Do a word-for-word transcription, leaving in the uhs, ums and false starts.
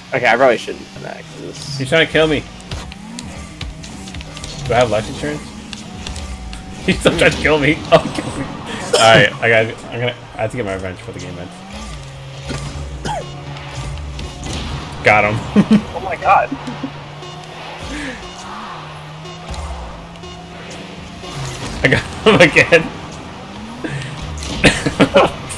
Okay, I probably shouldn't have that. Cause... He's trying to kill me. Do I have life insurance? He's still trying to kill me. Oh, kill me. Alright, I got. I'm gonna. I have to get my revenge for the game ends. Got him. Oh my god. I got him again.